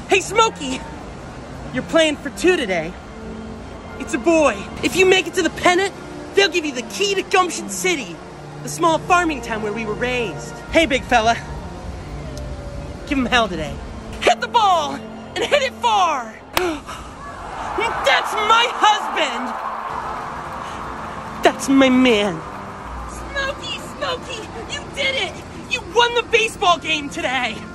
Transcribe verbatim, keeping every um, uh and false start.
Hey, Smokey! You're playing for two today. It's a boy. If you make it to the pennant, they'll give you the key to Gumption City, the small farming town where we were raised. Hey, big fella. Give him hell today. Hit the ball and hit it far. That's my husband. That's my man. Smokey, Smokey, you did it. You won the baseball game today.